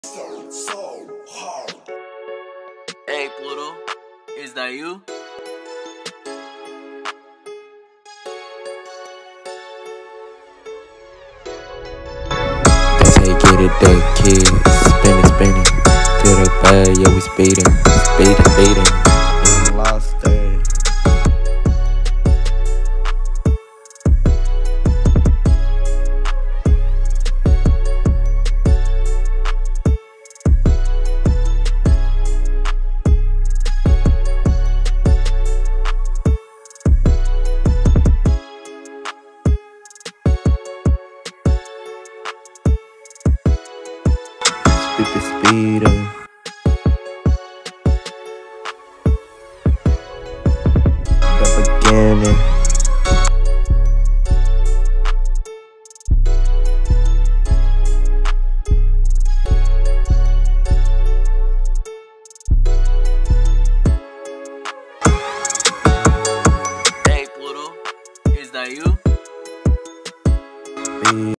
So hard. Hey Pluto, is that you? That's how you get it, Dakid. Spinning to the bag, yeah, we speeding. Lost day. Speeding. The beginning. Hey Pluto, is that you?